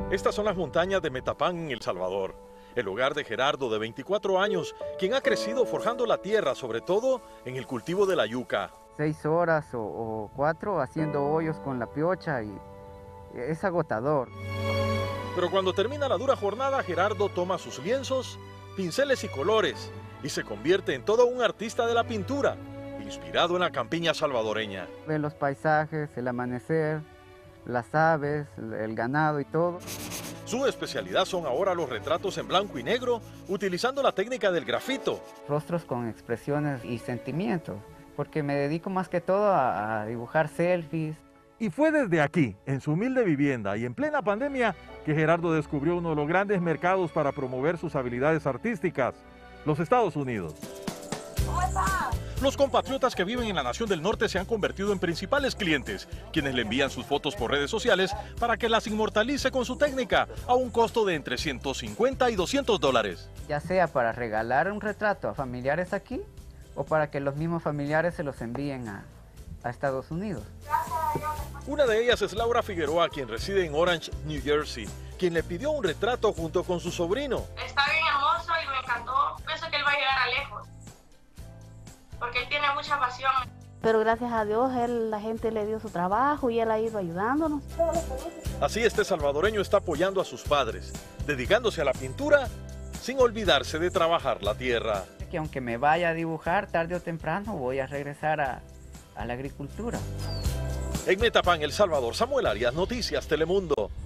Estas son las montañas de Metapán en El Salvador, el hogar de Gerardo, de 24 años, quien ha crecido forjando la tierra, sobre todo en el cultivo de la yuca. 6 horas o 4 haciendo hoyos con la piocha y es agotador. Pero cuando termina la dura jornada, Gerardo toma sus lienzos, pinceles y colores y se convierte en todo un artista de la pintura, inspirado en la campiña salvadoreña. Ve los paisajes, el amanecer, las aves, el ganado y todo. Su especialidad son ahora los retratos en blanco y negro, utilizando la técnica del grafito. Rostros con expresiones y sentimientos, porque me dedico más que todo a dibujar selfies. Y fue desde aquí, en su humilde vivienda y en plena pandemia, que Gerardo descubrió uno de los grandes mercados para promover sus habilidades artísticas, los Estados Unidos. Los compatriotas que viven en la nación del norte se han convertido en principales clientes, quienes le envían sus fotos por redes sociales para que las inmortalice con su técnica a un costo de entre $150 y $200. Ya sea para regalar un retrato a familiares aquí o para que los mismos familiares se los envíen a Estados Unidos. Una de ellas es Laura Figueroa, quien reside en Orange, New Jersey, quien le pidió un retrato junto con su sobrino. Está bien hermoso y me encantó. Pienso que él va a llegar a lejos, porque él tiene mucha pasión. Pero gracias a Dios, la gente le dio su trabajo y él ha ido ayudándonos. Así este salvadoreño está apoyando a sus padres, dedicándose a la pintura sin olvidarse de trabajar la tierra. Que aunque me vaya a dibujar, tarde o temprano voy a regresar a la agricultura. En Metapán, El Salvador, Samuel Arias, Noticias Telemundo.